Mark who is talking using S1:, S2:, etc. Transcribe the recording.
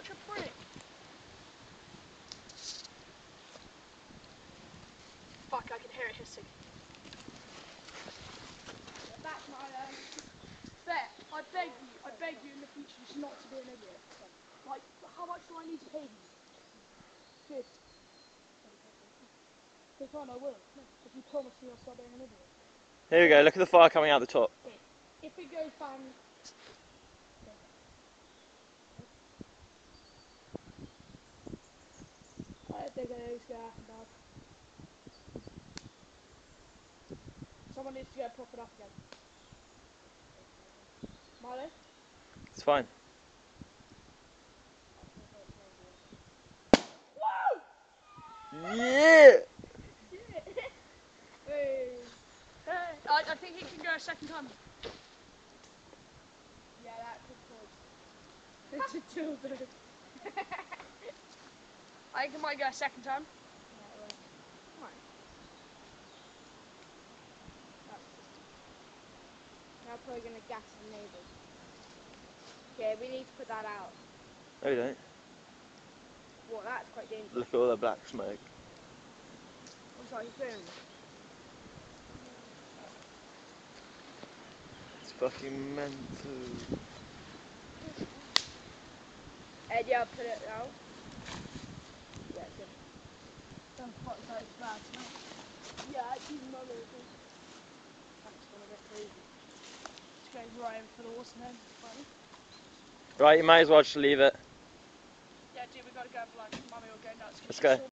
S1: such a prick. Fuck, I can hear it hissing. That's my bet. I beg you in the future just not to be an idiot. Like, how much do I need to pay you? Good. Okay, fine, I will. If you promise me I'll stop being an idiot.
S2: Here we go, look at the fire coming out the top.
S1: If it goes down... Right, there goes gas and dog. Someone needs to go prop it up again. Milo?
S2: It's fine.
S1: Woo!
S2: Yeah!
S1: I think he can go a second time. Yeah, that could cause. It's a dildo. I think it might go a second time. Yeah, it will. Come on. Now probably going to gas the neighbours. Okay, we need to put that out.
S2: No, you don't.
S1: Well, that's quite dangerous.
S2: Look at all the black smoke.
S1: I'm sorry, boom.
S2: It's fucking mental.
S1: Eddie, I'll put it out. Yeah, it's good. Don't fuck that, it's bad, mate. Yeah, actually, no, that's gone a bit crazy. Just goes right in for the water then. Funny.
S2: Right, you might as well just leave it.
S1: Yeah, dude, we gotta go for lunch. Mummy will go nuts.
S2: Let's go.